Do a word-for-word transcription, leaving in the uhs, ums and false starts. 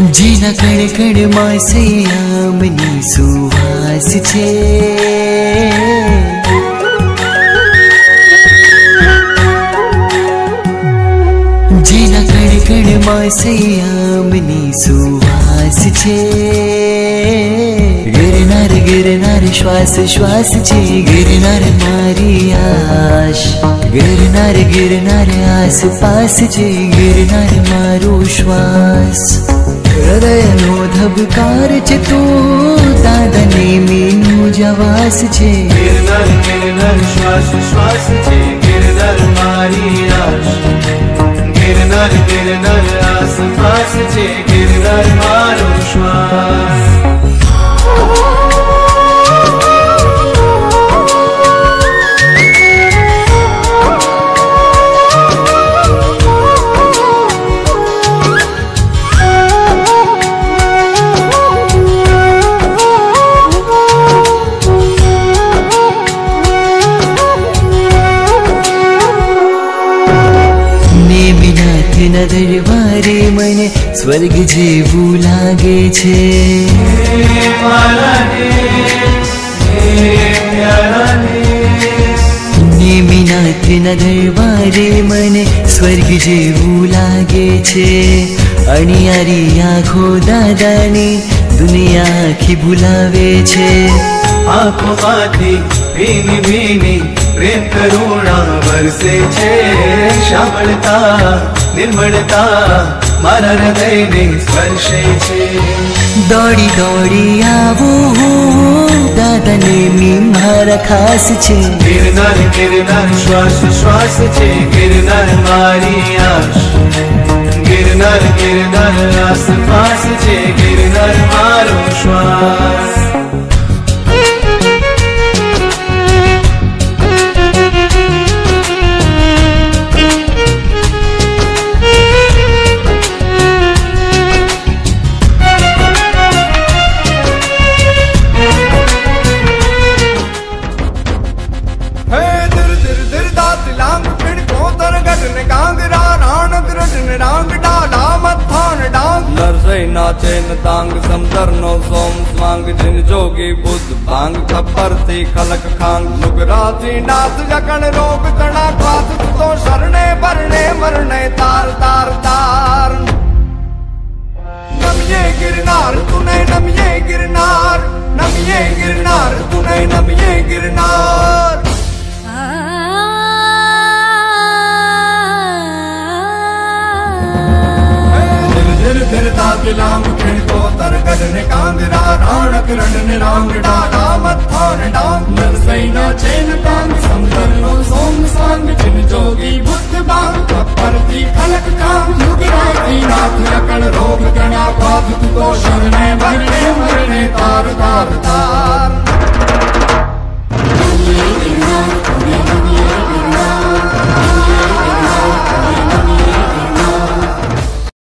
जीना कण कण मासयामनी सुवास छे। जीना कण कण मासयामनी सुवास छे। गिरनार गिरनार श्वास श्वास छे। गिरनार मारी आश। गिरनार गिरनार आसपास छे। गिरनार मारो श्वास। हृदयनो धबकार छे तू दादाने मीनू जवास छे। गिरनार गिरनार श्वास श्वास छे। गिरनार मारी आश। गिरनार गिरनार आसपास छे। गिरनार मारो श्वास। न दरबारे मने स्वर्ग जेवू लागे छे। नेमिनाथ न दरबारे मने स्वर्ग जेवू लागे छे। अणियारी आँखो दादानी दुनिया आखी भुलावे छे। आँखों माथी भीनी भीनी प्रेम करुणा बरसे छे। श्यामलता निर्मलता मारा हृदय ने स्पर्शे छे। दौड़ी दौड़ी आवो दादाने मी मारा खास छे। गिरनार गिरनार श्वास श्वास छे। गिरनार मारी आश। गिरनार गिरनार आसपास छे। गिरनार मारो श्वास। नाचेन तांग समदर नो सोम स्वांग। जिन जोगी बुद्ध भांग खबर थी खलक खांग। लुगराती नाथ जकण रोग तना क्वाथ तो शरणे भरने मरने तार तार तार। नमिये गिरनार तूने नमिये गिरनार। नमिये गिरनार तूने नमिये गिरनार। लांग खिण को तरगद ने कांगरा राणक रण ने रांग डाला मत्थान डांग। नरसैना चैन तांग समदर नो सोम सांग। जिन जोगी बुद्ध बांग खप्पर थी खलक कांग। लुगराती नाथ अकड़ रोग गणा पाप तू तो शरणे भरने मरने तार तार तार।